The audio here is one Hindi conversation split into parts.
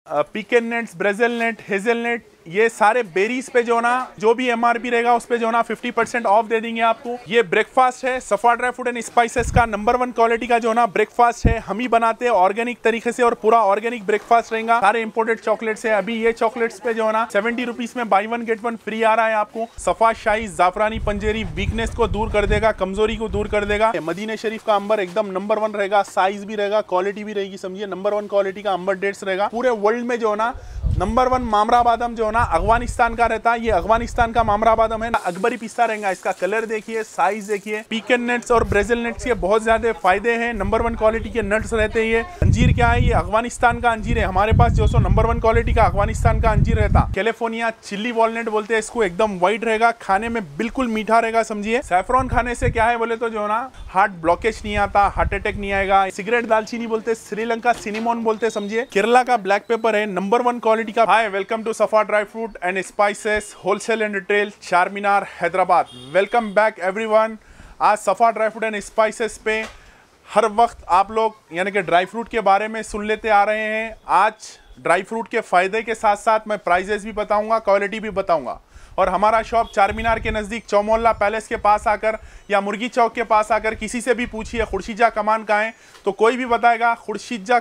पीकन नट्स, ब्रेजिल नट, हेजलनट, ये सारे बेरीज पे जो ना जो भी एमआरपी रहेगा उस पे जो ना 50% ऑफ दे देंगे आपको। ये ब्रेकफास्ट है Safa dry fruit and spices का नंबर 1 क्वालिटी का जो ना ब्रेकफास्ट है, हम ही बनाते हैं ऑर्गेनिक तरीके से और पूरा ऑर्गेनिक ब्रेकफास्ट रहेगा। सारे इंपोर्टेड चॉकलेट्स है। अभी ये चॉकलेट्स पे जो ना 70 रुपीज में बाई 1 गेट 1 फ्री आ रहा है आपको। सफा शाही जाफरानी पंजेरी वीकनेस को दूर कर देगा, कमजोरी को दूर कर देगा। मदीना शरीफ का अंबर एकदम नंबर 1 रहेगा, साइज भी रहेगा, क्वालिटी भी रहेगी, समझिए नंबर 1 क्वालिटी का अंबर डेट्स रहेगा। पूरे वर्ल्ड में जो ना नंबर 1 मामरा बादाम जो ना अफगानिस्तान का रहता है, ये अफगानिस्तान का मामरा बादाम है, अकबरी पिस्ता रहेगा। इसका कलर देखिए, साइज देखिए। पीकन नट्स और ब्रेजिल नट्स के बहुत ज्यादा फायदे हैं, नंबर 1 क्वालिटी के नट्स रहते हैं। ये अंजीर क्या है, ये अफगानिस्तान का अंजीर है। हमारे पास जो नंबर 1 क्वालिटी का अफगानिस्तान का अंजीर रहता, कैलिफोर्निया चिल्ली वॉलनट बोलते हैं इसको, एकदम व्हाइट रहेगा, खाने में बिल्कुल मीठा रहेगा, समझिए। सैफरॉन खाने से क्या है बोले तो जो ना हार्ट ब्लॉकेज नहीं आता, हार्ट अटैक नहीं आएगा। सिगरेट दालचीनी बोलते, श्रीलंका सिनेमोन बोलते, समझिए। केरला का ब्लैक पेपर है, नंबर 1 क्वालिटी का। Hi, welcome to Safa dry fruit and spices wholesale and retail, Charminar, Hyderabad. Welcome back everyone. आज Safa dry fruit and spices पे हर वक्त आप लोग यानी कि ड्राई फ्रूट के बारे में सुन लेते आ रहे हैं। आज ड्राई फ्रूट के फायदे के साथ साथ मैं प्राइजेस भी बताऊंगा, क्वालिटी भी बताऊंगा। और हमारा शॉप चारमीनार के नज़दीक चौमोहल्ला पैलेस के पास आकर या मुर्गी चौक के पास आकर किसी से भी पूछिए खुर्शीजा कमान कहाँ है, तो कोई भी बताएगा खुर्शीजा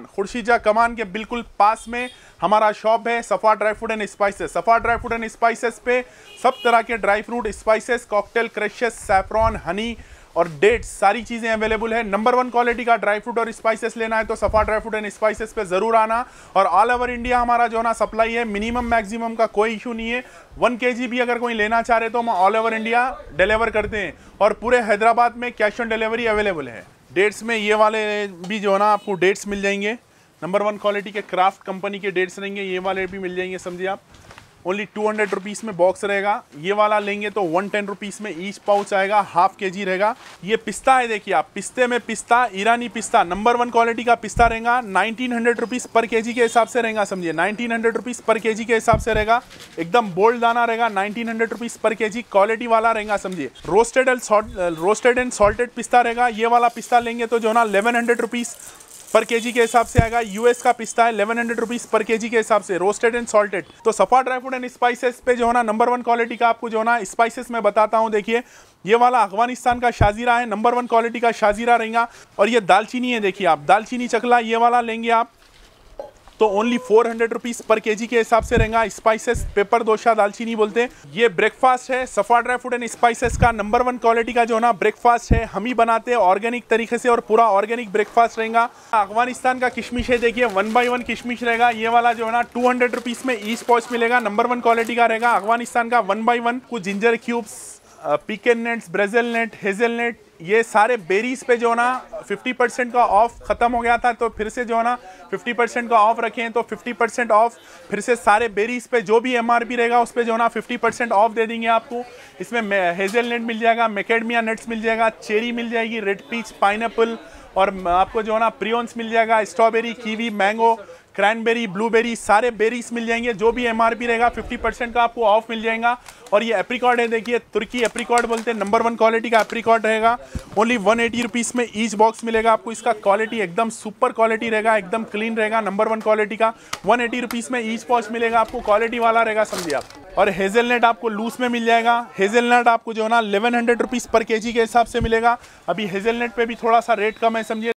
कमान के बिल्कुल पास में हमारा शॉप है Safa dry fruit and spices. Safa dry fruit and spices पे सब तरह के dry fruit, spices, cocktail, crushes, saffron, honey और डेट्स, सारी चीज़ें अवेलेबल है। नंबर 1 क्वालिटी का ड्राई फ्रूट और स्पाइसेस लेना है तो सफा ड्राई फ्रूट एंड स्पाइसेस पे ज़रूर आना। और ऑल ओवर इंडिया हमारा जो ना सप्लाई है, मिनिमम मैक्सिमम का कोई इशू नहीं है। 1 kg भी अगर कोई लेना चाह रहे तो हम ऑल ओवर इंडिया डिलीवर करते हैं और पूरे हैदराबाद में कैश ऑन डिलीवरी अवेलेबल है। डेट्स में ये वाले भी जो ना आपको डेट्स मिल जाएंगे, नंबर 1 क्वालिटी के क्राफ्ट कंपनी के डेट्स रहेंगे, ये वाले भी मिल जाएंगे, समझिए आप। ओनली 200 रुपीज़ में बॉक्स रहेगा। ये वाला लेंगे तो 110 रुपीज़ में ईच पाउच आएगा, हाफ kg रहेगा। ये पिस्ता है, देखिए आप, पिस्ते में पिस्ता, ईरानी पिस्ता, नंबर 1 क्वालिटी का पिस्ता रहेगा। 1900 रुपीज़ पर kg के हिसाब से रहेगा, समझिए 1900 रुपीज़ पर kg के हिसाब से रहेगा। एकदम बोल्ड दाना रहेगा, 1900 रुपीज़ पर kg, क्वालिटी वाला रहेगा, समझिए। रोस्टेड एंड सॉल्टेड पिस्ता रहेगा। ये वाला पिस्ता लेंगे तो जो ना 1100 रुपीज़ पर केजी के हिसाब से आएगा। यूएस का पिस्ता है 1100 रुपीज़ पर केजी के हिसाब से, रोस्टेड एंड सॉल्टेड। तो सफा ड्राई फ्रूट एंड स्पाइसेस पे जो है ना नंबर 1 क्वालिटी का आपको जो है ना स्पाइसेस मैं बताता हूँ। देखिए ये वाला अफगानिस्तान का शाजीरा है, नंबर 1 क्वालिटी का शाजीरा रहेगा। और ये दालचीनी है, देखिए आप, दालचीनी चकला, ये वाला लेंगे आप तो ओनली 400 रुपीज़ पर केजी के हिसाब से रहेगा। स्पाइसेस पेपर दोशा दालचीनी बोलते हैं। ये ब्रेकफास्ट है Safa dry fruit and spices का नंबर 1 क्वालिटी का जो ना ब्रेकफास्ट है, हम ही बनाते हैं ऑर्गेनिक तरीके से और पूरा ऑर्गेनिक ब्रेकफास्ट रहेगा। अफगानिस्तान का किशमिश है, देखिए 1 by 1 किशमिश रहेगा। ये वाला जो है ना 200 रुपीज़ में ईच पॉच मिलेगा, नंबर 1 क्वालिटी का रहेगा। अफगानिस्तान का 1 by 1 कुछ ginger cubes, pecan nuts, Brazil nut, hazelnut, ये सारे बेरीज पे जो ना 50% का ऑफ खत्म हो गया था, तो फिर से जो है ना 50% का ऑफ रखें तो 50% ऑफ फिर से सारे बेरीज पे जो भी एमआरपी रहेगा उस पे जो ना 50% ऑफ दे देंगे आपको। इसमें हेजलनट मिल जाएगा, मैकेडमिया नट्स मिल जाएगा, चेरी मिल जाएगी, रेड पीच, पाइनएप्पल और आपको जो है ना प्रियॉन्स मिल जाएगा, strawberry, kiwi, mango, cranberry, blueberry, सारे बेरीज मिल जाएंगे। जो भी एमआरपी रहेगा 50% का आपको ऑफ मिल जाएगा। और ये एप्रिकॉट है, देखिए तुर्की एप्रिकॉट बोलते हैं, नंबर 1 क्वालिटी का एप्रिकॉट रहेगा। ओनली 180 रुपीज़ में ईच बॉक्स मिलेगा आपको। इसका क्वालिटी एकदम सुपर क्वालिटी रहेगा, एकदम क्लीन रहेगा, नंबर 1 क्वालिटी का। 180 रुपीज़ में ईच बॉक्स मिलेगा आपको, क्वालिटी वाला रहेगा, समझिए आप। और हेजलनट आपको लूज में मिल जाएगा। हेजलनट आपको जो है ना 1100 रुपीज़ पर केजी के हिसाब से मिलेगा। अभी हेजलनट पे भी थोड़ा सा रेट कम है, समझिए